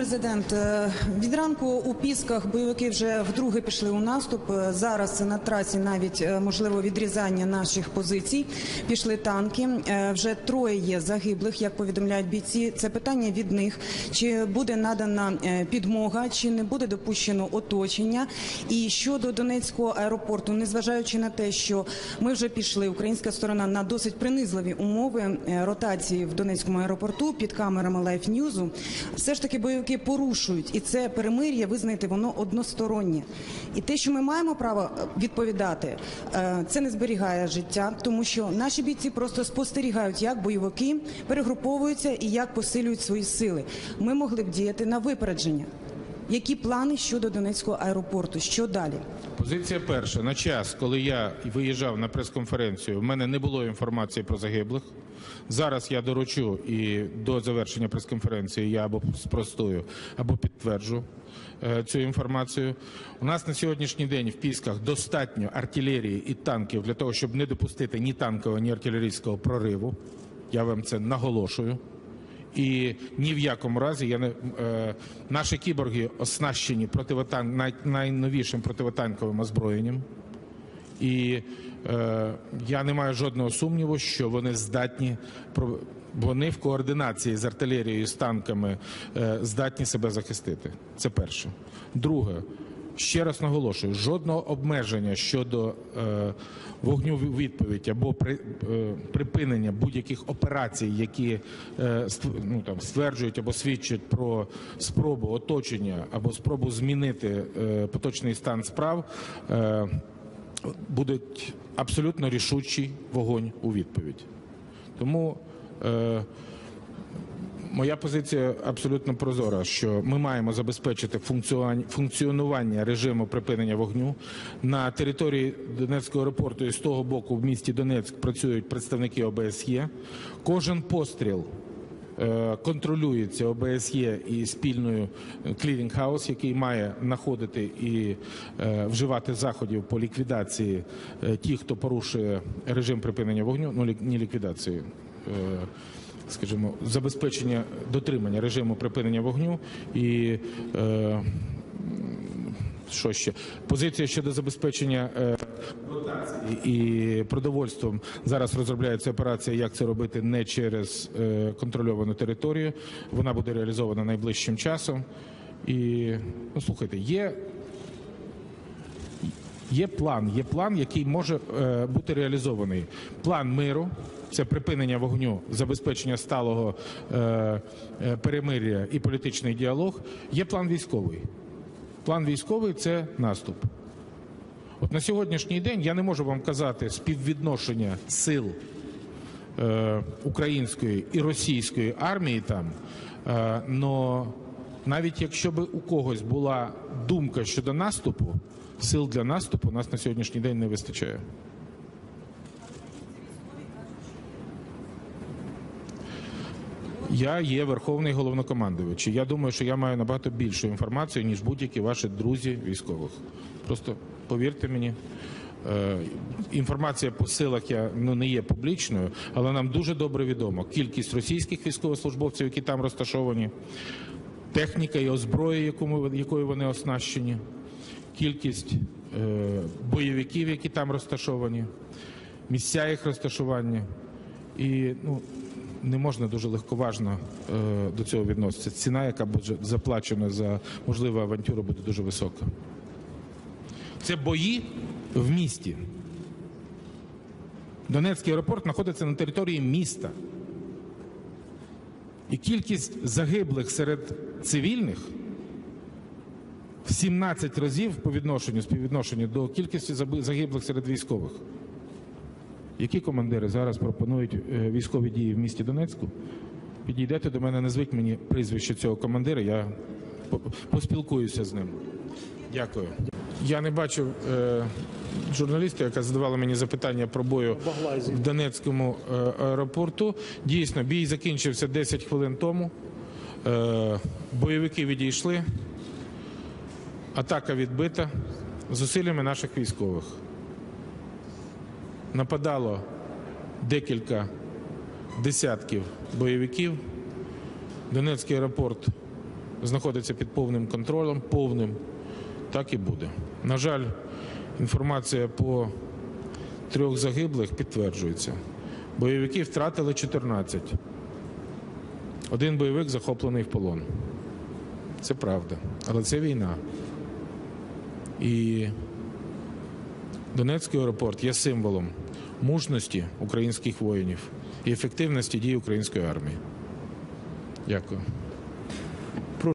президент, від ранку у Пісках бойовики вже вдруге пішли у наступ. Зараз на трасі навіть можливо відрізання наших позицій. Пішли танки. Вже 3 є загиблих, як повідомляють бійці. Це питання від них. Чи буде надана підмога, чи не буде допущено оточення. І щодо Донецького аеропорту, незважаючи на те, що ми вже пішли, українська сторона, на досить принизливі умови ротації в Донецькому аеропорту під камерами Life News, все ж таки бойовики порушують, і це перемир'я, ви знаєте, воно одностороннє. І те, що ми маємо право відповідати, це не зберігає життя, тому що наші бійці просто спостерігають, як бойовики перегруповуються і як посилюють свої сили. Ми могли б діяти на випередження. Які плани щодо Донецького аеропорту? Що далі? Позиція перша. На час, коли я виїжджав на прес-конференцію, в мене не було інформації про загиблих. Зараз я доручу і до завершення прес-конференції я або спростую, або підтверджу цю інформацію. У нас на сьогоднішній день в Пісках достатньо артилерії і танків для того, щоб не допустити ні танкового, ні артилерійського прориву. Я вам це наголошую. І ні в якому разі наші кіборги оснащені найновішим противотанковим озброєнням. І я не маю жодного сумніву, що вони здатні, вони в координації з артилерією, з танками здатні себе захистити. Це перше. Друге. Ще раз наголошую, жодного обмеження щодо вогню відповідь або припинення будь-яких операцій, які стверджують або свідчать про спробу оточення або спробу змінити поточний стан справ, буде абсолютно рішучий вогонь у відповідь. Тому моя позиція абсолютно прозора, що ми маємо забезпечити функціонування режиму припинення вогню. На території Донецького аеропорту і з того боку в місті Донецьк працюють представники ОБСЄ. Кожен постріл контролюється ОБСЄ і спільною Clearing House, який має знаходити і вживати заходів по ліквідації тих, хто порушує режим припинення вогню, ну не ліквідації, скажімо, забезпечення дотримання режиму припинення вогню і що ще? Позиція щодо забезпечення ротації і продовольством. Зараз розробляється операція, як це робити не через контрольовану територію. Вона буде реалізована найближчим часом. І, ну, слухайте, є план, який може бути реалізований. План миру. Це припинення вогню, забезпечення сталого перемир'я і політичний діалог. Є план військовий. План військовий – це наступ. От на сьогоднішній день я не можу вам казати співвідношення сил української і російської армії там, но навіть якщо б у когось була думка щодо наступу, сил для наступу у нас на сьогоднішній день не вистачає. Я є Верховний Головнокомандувач. Я думаю, що я маю набагато більшу інформацію, ніж будь-які ваші друзі військових. Просто повірте мені, інформація по силах не є публічною, але нам дуже добре відомо кількість російських військовослужбовців, які там розташовані, техніка і озброєння, якою вони оснащені, кількість бойовиків, які там розташовані, місця їх розташування. І, не можна дуже легковажно до цього відноситися. Ціна, яка буде заплачена за можливу авантюру, буде дуже висока. Це бої в місті. Донецький аеропорт знаходиться на території міста. І кількість загиблих серед цивільних в 17 разів по співвідношенню до кількості загиблих серед військових. Які командири зараз пропонують військові дії в місті Донецьку? Підійдете до мене, назвіть мені прізвище цього командира, я поспілкуюся з ним. Дякую. Я не бачив журналіста, яка задавала мені запитання про бою в Донецькому аеропорту. Дійсно, бій закінчився 10 хвилин тому. Бойовики відійшли. Атака відбита зусиллями наших військових. Нападало декілька десятків бойовиків. Донецький аеропорт знаходиться під повним контролем, повним, так і буде. На жаль, інформація по 3 загиблих підтверджується. Бойовики втратили 14. 1 бойовик захоплений в полон. Це правда. Але це війна. І Донецький аеропорт є символом мужності українських воїнів і ефективності дій української армії. Дякую.